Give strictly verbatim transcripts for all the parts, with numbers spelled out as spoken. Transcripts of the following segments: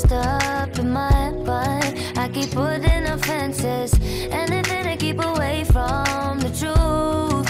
messed up in my head, but I keep putting up fences, anything to keep away from the truth.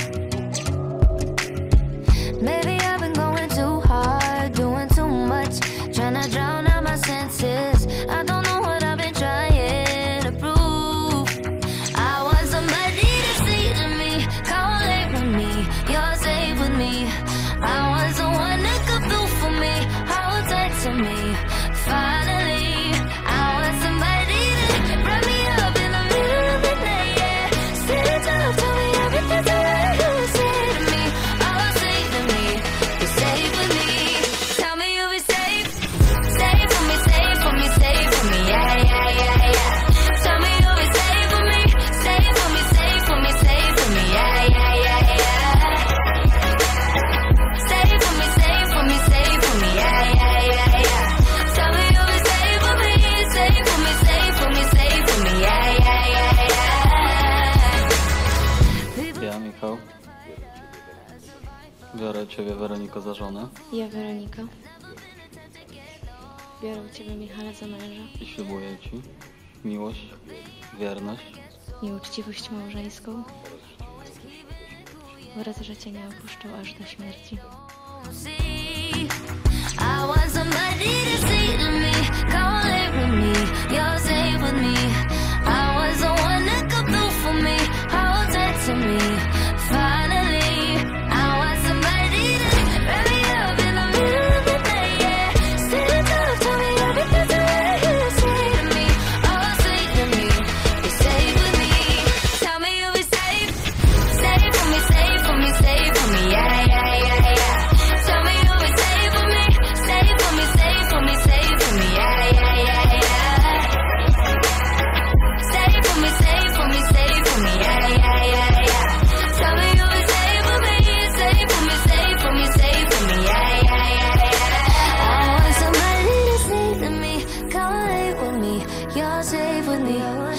Maybe I've been going too hard, doing too much, trying to drown out my senses. I don't know what I've been trying to prove. I want somebody to see to me, come late with me, you're safe with me. I want someone that could do for me, hold tight to me. Finally, I want somebody to wrap me up in the middle of the night, yeah. Sit down, tell me everything's alright. You say to me, oh, say to me, you're safe with me. Tell me you'll be safe, safe for me, safe for me, safe for me, yeah, yeah, yeah, yeah. Tell me you'll be safe for me, safe for me, safe for me, safe for me, yeah, yeah, yeah, yeah. Safe for me, safe for me, safe for me, yeah, yeah, yeah, yeah. Tell me you'll be safe for me, safe for me, safe for me, safe for me, yeah, yeah, yeah, yeah. Ja, Michał, biorę Ciebie, Weroniko, za żonę Ja, Weronika, biorę Ciebie, Michale, za męża i ślubuję Ci miłość, wierność i uczciwość małżeńską oraz, że Cię nie opuszczę aż do śmierci. See, I want somebody to see to me, come late with me, you're safe with me. I want someone that could do for me, hold tight to me. Finally, I want somebody to wrap me up in the middle of the night, yeah. Sit down, tell me everything's alright. You say to me, oh, say to me, you're safe with me. Tell me you'll be safe, safe for me, safe for me, safe for me, yeah, yeah, yeah, yeah. Tell me you'll be safe for me, safe for me, safe for me, safe for me, yeah, yeah, yeah, yeah. Safe for me, safe for me, safe for me, yeah, yeah, yeah, yeah. Tell me you'll be safe for me, safe for me, safe for me, safe for me, yeah, yeah, yeah, yeah. I want somebody to say to me, come late with me, you're safe with me.